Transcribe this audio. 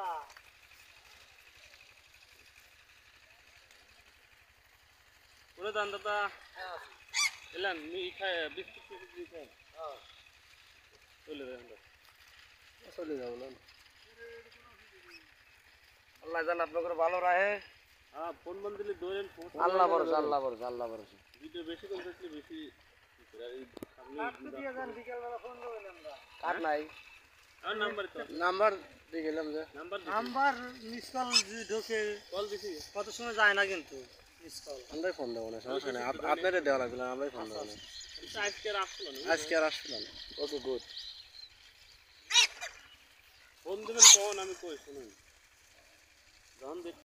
পুরো দান দাদা এলেন মি খায় বিস্কুট খায় চলে যাবো না আল্লাহ জান আপনাদের ভালো রাখে। হ্যাঁ ফোন বন্ধ দিলে দৌড়েন আল্লাহ ভরসা আল্লাহ ভরসা আল্লাহ ভরসা। ভিডিও বেশি করে থাকলে বেশি কাট নাই নাম্বার তো নাম্বার দিয়ে গেলাম যে নাম্বার মিস কল ঢোকে কল দিছি কত সময় যায় না কিন্তু মিস কল আমরাই ফোন দেবো না সমস্যা নেই আপনাদের দেওয়া লাগবে না আমরাই ফোন দেবো না আজকে আর আসলো না আজকে আর আসলো না ওকে গুড ফোন দেবেন কখন আমি কই শুনুন যখন